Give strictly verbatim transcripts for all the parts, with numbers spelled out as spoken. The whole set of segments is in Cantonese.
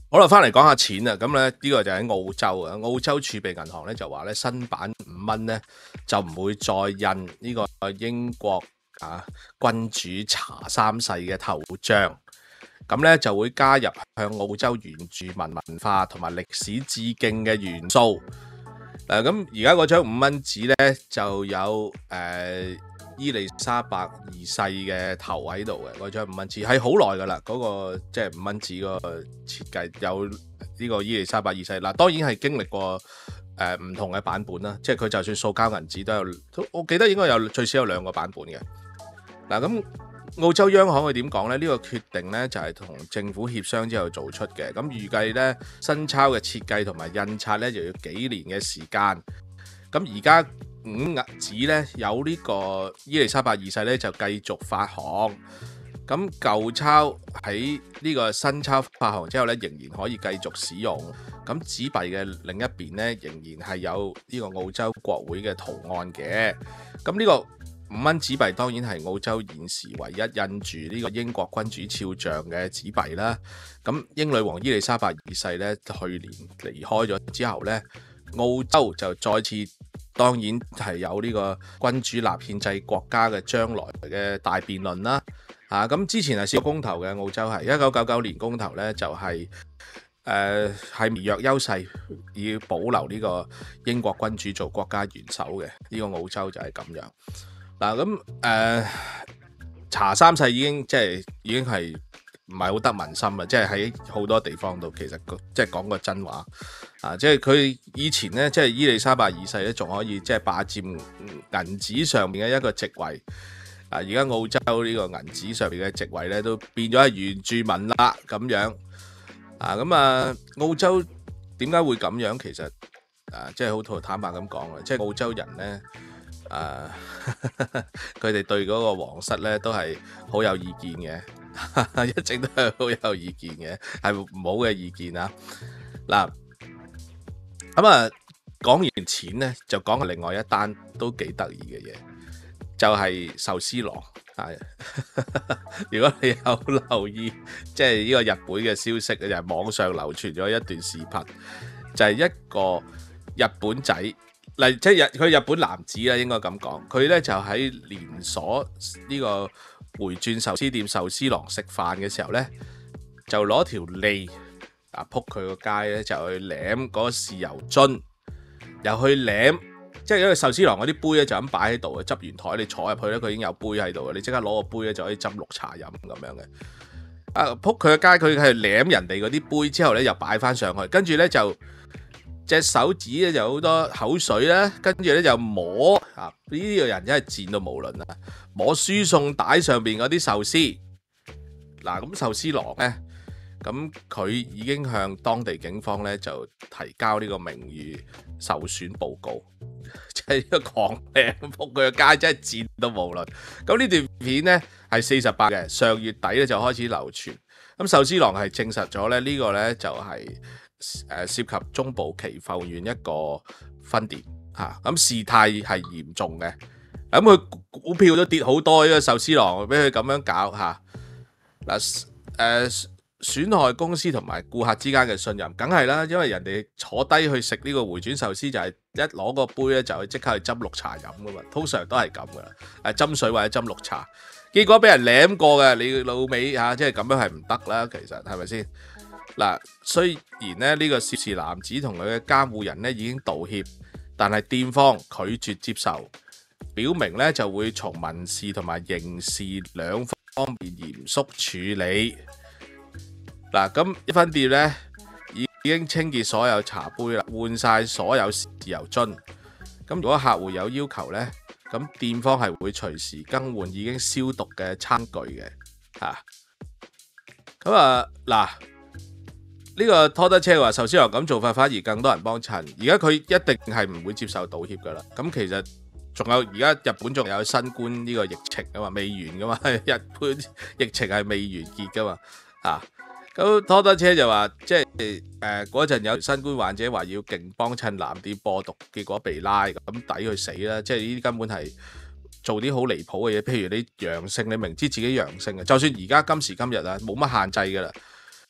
好啦，翻嚟講下錢啊，咁咧呢個就喺澳洲啊，澳洲儲備銀行咧就話咧新版五蚊咧就唔會再印呢個英國啊君主查三世嘅頭像，咁咧就會加入向澳洲原住民文化同埋歷史致敬嘅元素。嗱，咁而家嗰張五蚊紙咧就有誒、呃、伊麗莎白二世嘅頭喺度嘅，嗰張五蚊紙係好耐噶啦，嗰、那個即係五蚊紙嗰個設計有呢個伊麗莎白二世。嗱，當然係經歷過誒唔、呃、同嘅版本啦，即係佢就算塑膠銀紙都有，我記得應該有最少有兩個版本嘅。嗱，咁澳洲央行佢點講呢？呢、這個決定呢，就係、是、同政府協商之後做出嘅。咁預計呢，新鈔嘅設計同埋印刷呢，就要幾年嘅時間。咁而家五銀紙呢，有呢個伊麗莎白二世呢，就繼續發行。咁舊鈔喺呢個新鈔發行之後呢，仍然可以繼續使用。咁紙幣嘅另一邊呢，仍然係有呢個澳洲國會嘅圖案嘅。咁呢、這個五蚊紙幣當然係澳洲現時唯一印住呢個英國君主肖像嘅紙幣啦。咁英女王伊麗莎白二世咧去年離開咗之後咧，澳洲就再次當然係有呢個君主立憲制國家嘅將來嘅大辯論啦。啊，咁之前係試過公投嘅，澳洲係一九九九年公投咧就係誒係微弱優勢，要保留呢個英國君主做國家元首嘅。呢、這個澳洲就係咁樣。嗱，咁誒查三世已經即係已經係唔係好得民心啦，即係喺好多地方度其實即係講個真話啊！即係佢以前咧，即係伊麗莎白二世咧，仲可以即係霸佔銀紙上面嘅一個席位啊！而家澳洲呢個銀紙上面嘅席位咧，都變咗係原住民啦咁樣啊！咁啊，澳洲點解會咁樣？其實啊，即係好坦白咁講啊，即係澳洲人咧。誒，佢哋、uh, 對嗰個皇室咧都係好有意見嘅，一直都係好有意見嘅，係唔好嘅意見啊！嗱，咁啊，講完錢咧，就講另外一單都幾得意嘅嘢，就係壽司郎啊！如果你有留意，即係呢個日本嘅消息，就係、是、網上流傳咗一段視頻，就係、是、一個日本仔。嗱，即係日佢日本男子啦，應該咁講。佢咧就喺連鎖呢個回轉壽司店壽司郎食飯嘅時候咧，就攞條脷啊撲佢個街咧，就去舐嗰個豉油樽，又去舐，即係因為壽司郎嗰啲杯咧就咁擺喺度嘅，執完台你坐入去咧，佢已經有杯喺度嘅，你即刻攞個杯咧就可以斟綠茶飲咁樣嘅。啊撲佢個街，佢係舐人哋嗰啲杯之後咧，又擺翻上去，跟住咧就。隻手指咧就好多口水啦，跟住咧就摸啊！呢、這個人真係賤到無倫啊！摸輸送帶上邊嗰啲壽司，嗱咁壽司郎咧，咁佢已經向當地警方咧就提交呢個名譽受損報告，即係一個狂舐撲佢個街，真係賤到無倫。咁呢段片咧係四十八嘅，上月底咧就開始流傳。咁壽司郎係證實咗咧呢個咧就係、是。誒涉及中部岐阜縣一個分店嚇，咁事態係嚴重嘅，咁佢股票都跌好多，呢個壽司郎俾佢咁樣搞嚇，嗱誒損害公司同埋顧客之間嘅信任，梗係啦，因為人哋坐低去食呢個回轉壽司就係一攞個杯咧就即刻去斟綠茶飲噶嘛，通常都係咁噶啦，誒斟水或者斟綠茶，結果俾人舐過嘅，你老味嚇，即係咁樣係唔得啦，其實係咪先？嗱，雖然咧呢個涉事男子同佢嘅監護人咧已經道歉，但係店方拒絕接受，表明咧就會從民事同埋刑事兩方面嚴肅處理。嗱，咁一分店咧已經清潔所有茶杯啦，換晒所有豉油樽。咁如果客戶有要求咧，咁店方係會隨時更換已經消毒嘅餐具嘅。嚇，咁啊嗱。呢個拖得車話壽司郎咁做法反而更多人幫襯，而家佢一定係唔會接受道歉噶啦。咁其實仲有而家日本仲有新冠呢個疫情啊嘛，未完噶嘛，日本疫情係未完結噶嘛。啊，咁拖得車就話即係誒嗰陣有新冠患者話要勁幫襯藍店播毒，結果被拉，咁抵佢死啦！即係呢啲根本係做啲好離譜嘅嘢，譬如你陽性，你明知自己陽性嘅，就算而家今時今日啊冇乜限制噶啦。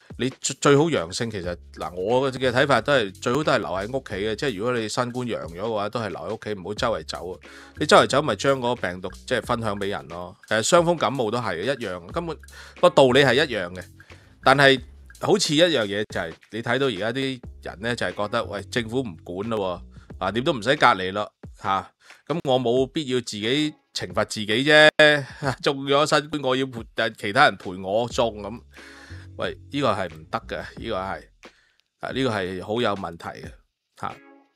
你最最好陽性，其實嗱我嘅睇法都係最好都係留喺屋企嘅，即係如果你新冠陽咗嘅話，都係留喺屋企，唔好周圍走啊！你周圍走咪將嗰個病毒即係分享俾人咯。誒，傷風感冒都係一樣，根本個道理係一樣嘅。但係好似一樣嘢就係、是、你睇到而家啲人咧就係、是、覺得喂政府唔管咯，啊點都唔使隔離咯嚇，咁、啊、我冇必要自己懲罰自己啫，中咗新冠我要陪其他人陪我中咁。喂，呢、這個係唔得嘅，呢、這個係啊，呢、這個係好有問題嘅嚇。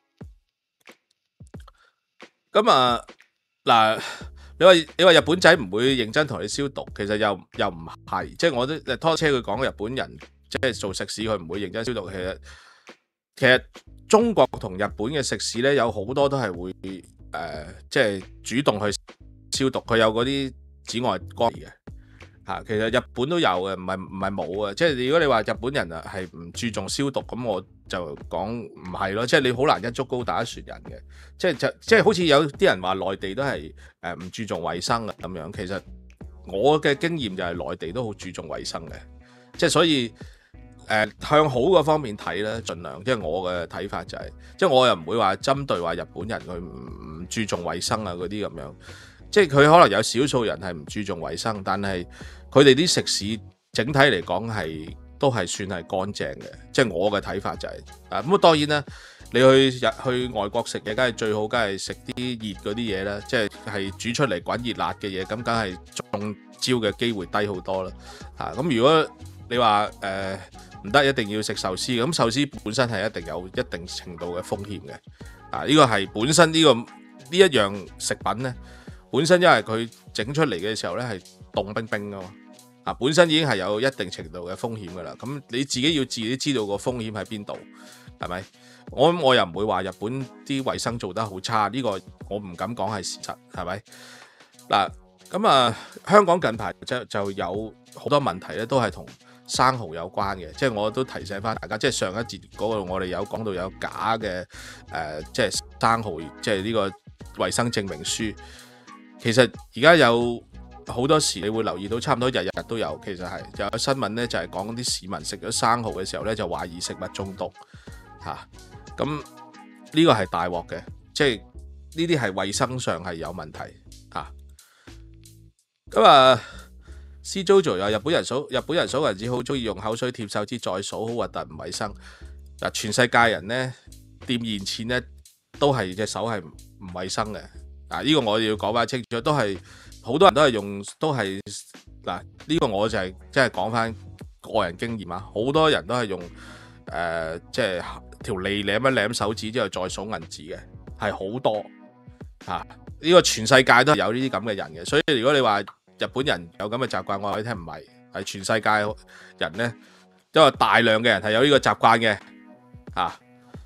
咁啊嗱，你話你話日本仔唔會認真同你消毒，其實又又唔係，即係我都拖車佢講日本人即係做食肆佢唔會認真消毒，其實其實中國同日本嘅食肆咧有好多都係會誒、呃，即係主動去消毒，佢有嗰啲紫外光嘅。嚇，其實日本都有嘅，唔係唔係冇嘅。即係如果你話日本人啊係唔注重消毒，咁我就講唔係咯。即係你好難一竹篙打一船人嘅。即係就即係好似有啲人話內地都係誒唔注重衞生啊咁樣。其實我嘅經驗就係內地都好注重衞生嘅。即係所以誒、呃、向好嗰方面睇咧，盡量。即係我嘅睇法就係、是，即係我又唔會話針對話日本人佢唔唔注重衞生啊嗰啲咁樣。即係佢可能有少數人係唔注重衞生，但係佢哋啲食肆整體嚟講係都係算係乾淨嘅。即係我嘅睇法就係、是、啊咁啊，當然啦，你去日去外國食嘢，梗係最好，梗係食啲熱嗰啲嘢啦。即係係煮出嚟滾熱辣嘅嘢，咁梗係中招嘅機會低好多啦。啊咁，如果你話誒唔得，一定要食壽司，咁壽司本身係一定有一定程度嘅風險嘅。啊呢個係本身呢、呢個呢一樣食品咧。本身因為佢整出嚟嘅時候咧係凍冰冰噶嘛，啊本身已經係有一定程度嘅風險噶啦，咁你自己要自己知道個風險喺邊度，係咪？我我又唔會話日本啲衞生做得好差，呢、這個我唔敢講係事實，係咪？嗱咁啊，香港近排就就有好多問題咧，都係同生蠔有關嘅，即係我都提醒翻大家，即係上一節嗰個我哋有講到有假嘅誒、呃，即係生蠔，即係呢個衞生證明書。其實而家有好多時，你會留意到差唔多日日都有。其實係就有新聞咧，就係講啲市民食咗生蠔嘅時候咧，就懷疑食物中毒嚇。咁呢個係大鑊嘅，即係呢啲係衞生上係有問題嚇。咁啊，C Jojo 有日本人數日本人數銀紙好中意用口水貼手指再數，好核突唔衞生。嗱，全世界人咧掂現錢咧都係隻手係唔衞生嘅。嗱，呢個我要講翻清楚，都係好多人都係用，都係嗱呢個我就係即係講翻個人經驗啊！好多人都係用誒、呃，即係條脷舐一舐手指之後再數銀紙嘅，係好多嚇。呢、呢個全世界都有呢啲咁嘅人嘅，所以如果你話日本人有咁嘅習慣，我話你聽唔係，係全世界人咧，因為大量嘅人係有呢個習慣嘅嚇。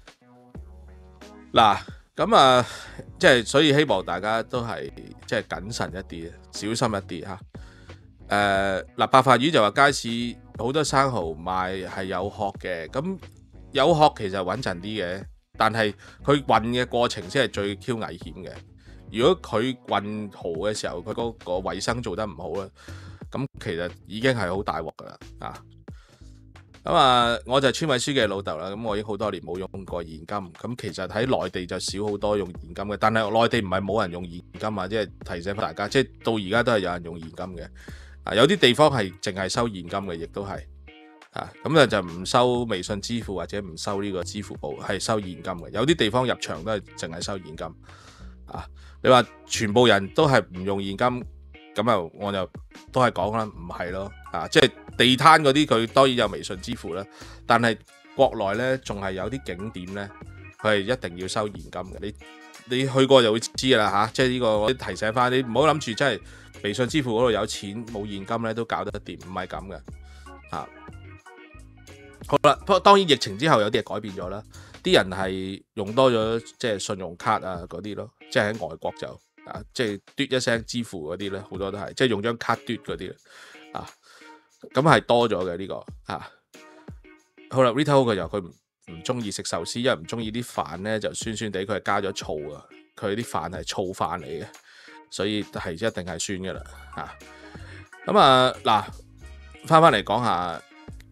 嗱。咁啊，即係所以希望大家都係即係謹慎一啲，小心一啲嚇。誒、呃、嗱，白飯魚就話街市好多生蠔賣係有殼嘅，咁有殼其實穩陣啲嘅，但係佢運嘅過程先係最 Q 危險嘅。如果佢運蠔嘅時候，佢嗰個衞生做得唔好咧，咁其實已經係好大鑊噶啦啊！咁啊，我就係村委書記嘅老豆啦。咁我已經好多年冇用過現金。咁其實喺內地就少好多用現金嘅，但係內地唔係冇人用現金啊，即係提醒翻大家，即係到而家都係有人用現金嘅。啊，有啲地方係淨係收現金嘅，亦都係啊。咁啊就唔收微信支付或者唔收呢個支付寶，係收現金嘅。有啲地方入場都係淨係收現金。啊，你話全部人都係唔用現金？咁啊，我就都係講啦，唔係咯，啊，即係地攤嗰啲佢當然有微信支付啦，但係國內咧仲係有啲景點咧，佢係一定要收現金嘅。你你去過就會知㗎啦嚇，即係呢個我提醒翻你，唔好諗住真係微信支付嗰度有錢冇現金咧都搞得掂，唔係咁嘅嚇。好啦，不過當然疫情之後有啲嘢改變咗啦，啲人係用多咗即係信用卡啊嗰啲咯，即係喺外國就。啊，即係嘟一聲支付嗰啲咧，好多都係即係用張卡嘟嗰啲啊，咁係多咗嘅呢個啊。好啦 ，Rita 佢就佢唔唔中意食壽司，因為唔中意啲飯咧就酸酸地，佢係加咗醋啊，佢啲飯係醋飯嚟嘅，所以係一定係酸噶啦啊。咁啊嗱，翻翻嚟講下，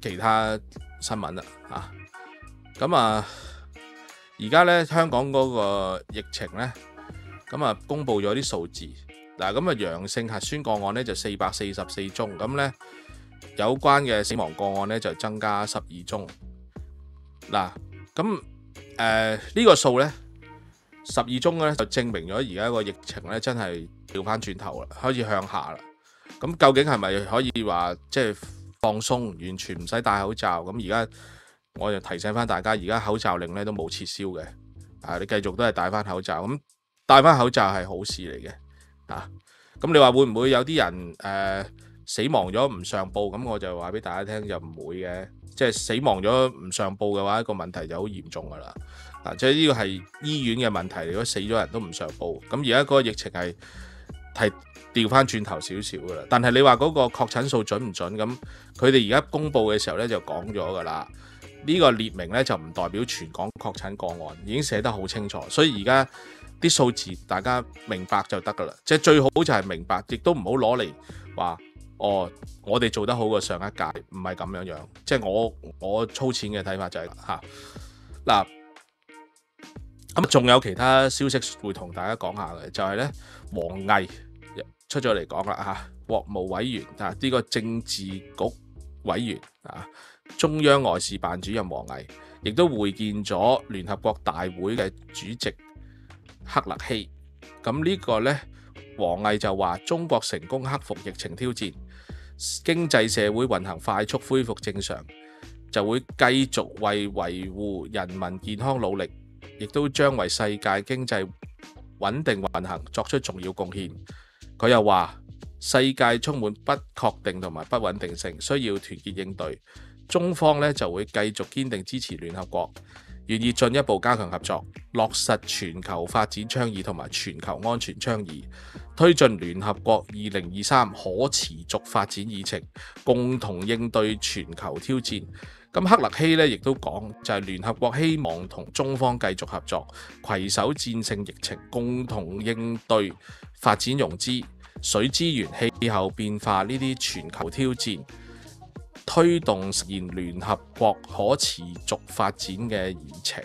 其他新聞啦啊。咁啊，而家咧香港嗰個疫情咧，咁啊公布咗啲數字嗱，咁啊陽性核酸個案咧就四百四十四宗，咁咧有關嘅死亡個案咧就增加十二宗。嗱，咁誒呢個數咧十二宗咧就證明咗而家個疫情咧真係調翻轉頭啦，開始向下啦。咁究竟係咪可以話即係放鬆，完全唔使戴口罩？咁而家我就提醒翻大家，而家口罩令咧都冇撤銷嘅，啊，你繼續都係戴翻口罩。咁戴翻口罩係好事嚟嘅，啊，咁你話會唔會有啲人誒、呃、死亡咗唔上報？咁我就話俾大家聽，就唔會嘅。即係死亡咗唔上報嘅話，個問題就好嚴重噶啦。啊，即係呢個係醫院嘅問題。如果死咗人都唔上報，咁而家嗰個疫情係係調翻轉頭少少噶啦。但係你話嗰個確診數準唔準？咁佢哋而家公佈嘅時候咧就講咗噶啦。呢個列明咧就唔代表全港確診個案，已經寫得好清楚。所以而家啲數字大家明白就得噶啦。即係最好就係明白，亦都唔好攞嚟話。哦，我哋做得好過上一屆，唔係咁樣樣。即係我我粗淺嘅睇法就係嚇嗱。咁仲有其他消息會同大家講下嘅，就係咧王毅出咗嚟講啦嚇，國務委員啊，呢個政治局委員啊，中央外事辦主任王毅，亦都會見咗聯合國大會嘅主席克勒希。咁呢個咧，王毅就話中國成功克服疫情挑戰。經濟社會運行快速恢復正常，就會繼續為維護人民健康努力，亦都將為世界經濟穩定運行作出重要貢獻。佢又話世界充滿不確定同埋不穩定性，需要團結應對。中方呢就會繼續堅定支持聯合國，願意進一步加強合作，落實全球發展倡議同埋全球安全倡議，推進聯合國二零二三可持續發展議程，共同應對全球挑戰。咁克勒希咧亦都講，就係聯合國希望同中方繼續合作，攜手戰勝疫情，共同應對發展融資、水資源、氣候變化呢啲全球挑戰，推動實現聯合國可持續發展嘅議程。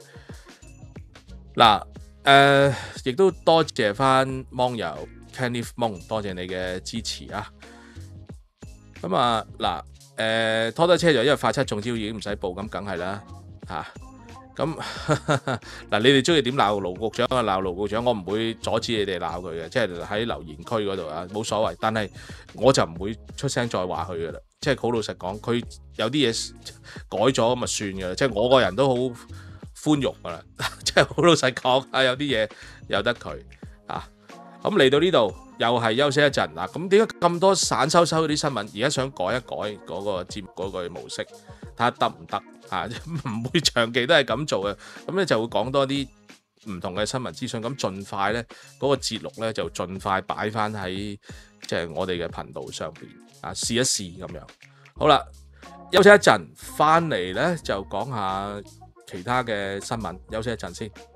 嗱，誒，亦都多謝翻網友 Kenneth Mon， 多謝你嘅支持啊！咁啊，嗱，誒，拖得車就因為快七中招已經唔使報，咁梗係啦嚇。咁嗱，你哋中意點鬧盧局長啊？鬧盧局長，我唔會阻止你哋鬧佢嘅，即係喺留言區嗰度啊，冇所謂。但係我就唔會出聲再話佢噶啦。即係好老實講，佢有啲嘢改咗咁咪算噶啦。即係我個人都好寬容噶啦，即係好老實講啊，有啲嘢由得佢啊。咁嚟到呢度又係休息一陣嗱。咁點解咁多散收收嗰啲新聞？而家想改一改嗰個節目嗰個模式，睇下得唔得啊？唔會長期都係咁做嘅。咁咧就會講多啲唔同嘅新聞資訊。咁盡快咧嗰個節錄咧就盡快擺翻喺即係我哋嘅頻道上邊啊，試一試咁樣。好啦，休息一陣，翻嚟咧就講下其他嘅新聞。休息一陣先。